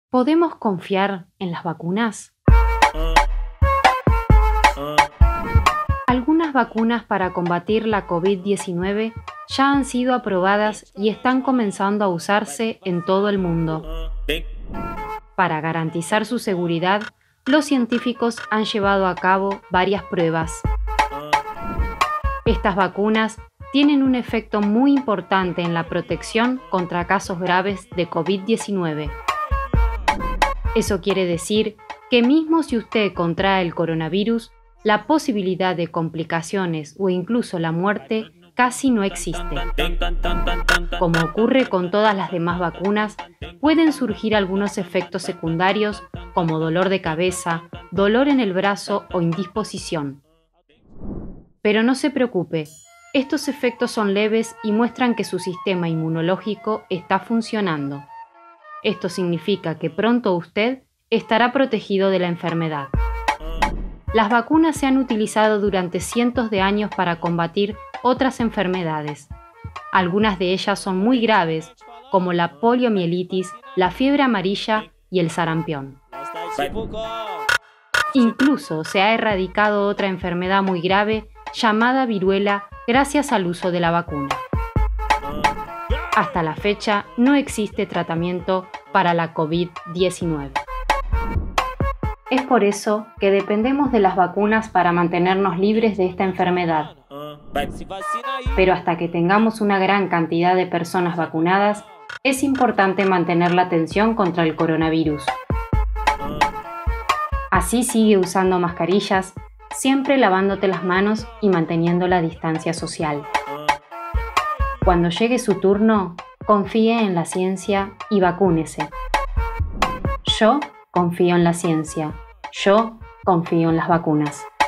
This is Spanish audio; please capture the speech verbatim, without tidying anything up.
¿Podemos confiar en las vacunas? Algunas vacunas para combatir la COVID diecinueve ya han sido aprobadas y están comenzando a usarse en todo el mundo. Para garantizar su seguridad, los científicos han llevado a cabo varias pruebas. Estas vacunas tienen un efecto muy importante en la protección contra casos graves de COVID diecinueve. Eso quiere decir que mismo si usted contrae el coronavirus, la posibilidad de complicaciones o incluso la muerte casi no existe. Como ocurre con todas las demás vacunas, pueden surgir algunos efectos secundarios como dolor de cabeza, dolor en el brazo o indisposición. Pero no se preocupe, estos efectos son leves y muestran que su sistema inmunológico está funcionando. Esto significa que pronto usted estará protegido de la enfermedad. Las vacunas se han utilizado durante cientos de años para combatir otras enfermedades. Algunas de ellas son muy graves, como la poliomielitis, la fiebre amarilla y el sarampión. Incluso se ha erradicado otra enfermedad muy grave llamada viruela gracias al uso de la vacuna. Hasta la fecha no existe tratamiento para la COVID diecinueve. Es por eso que dependemos de las vacunas para mantenernos libres de esta enfermedad. Pero hasta que tengamos una gran cantidad de personas vacunadas, es importante mantener la atención contra el coronavirus. Así sigue usando mascarillas, siempre lavándote las manos y manteniendo la distancia social. Cuando llegue su turno, confíe en la ciencia y vacúnese. Yo confío en la ciencia. Yo confío en las vacunas.